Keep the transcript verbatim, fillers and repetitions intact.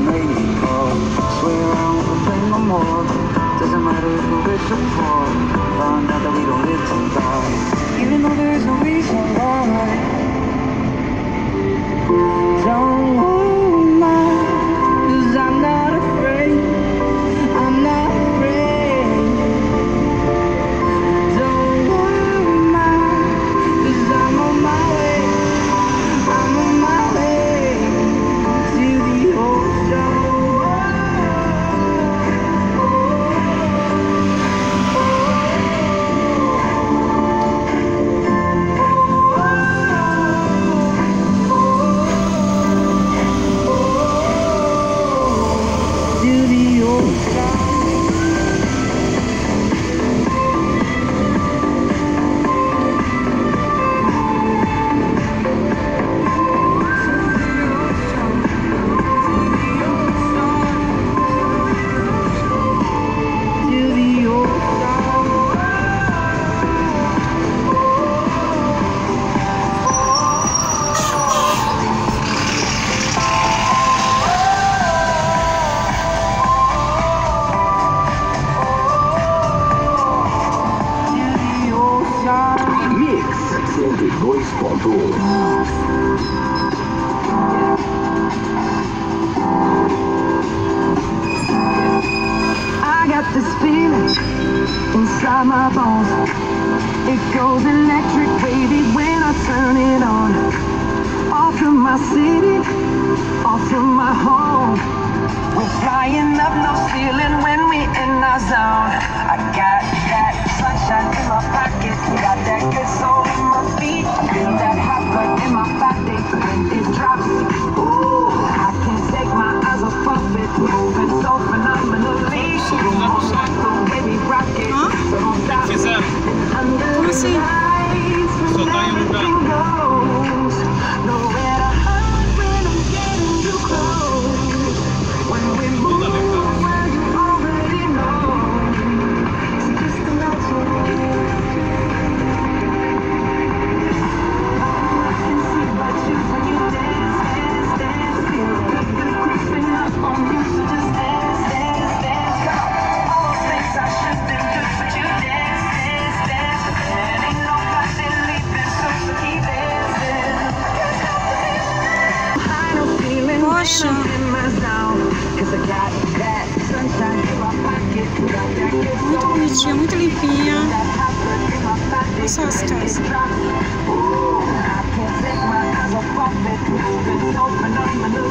made me call. Swear I won't play no more. Doesn't matter if we're rich or poor. Found out that we don't live to die. Even though there is no reason why. Don't hold my, 'cause I'm not afraid. I'm not afraid. Don't hold my, 'cause I'm on my way. I'm on my way to the ocean. dois ponto um. I got this feeling inside my bones. It goes electric wavy when I turn it on. Off from my city, off from my home. We're flying up no ceiling when we in our zone. I got that sunshine in my pocket, got that good soul in my feet. Feel that hot blood in my body when it drops. Ooh, I can't take my eyes off of it, moving so phenomenally. The way we rock it, so don't stop. Under the lights, when everything goes, nowhere to hide when I'm getting too close. When we move, well, you already know. It's just a natural. I can see but you when you dance, dance, dance. Feel the good creeping up on you, so just dance, dance, dance. All those things I shouldn't do, but you dance, dance, dance. And ain't nobody leaving, so so keep dancing. I don't feel it when I'm in my zone. 'Cause I got that sunshine in my pocket, got that good soul. Muito bonitinha, muito limpinha. Olha só as casas. Ooh, I can't take my eyes off of it, moving so phenomenal.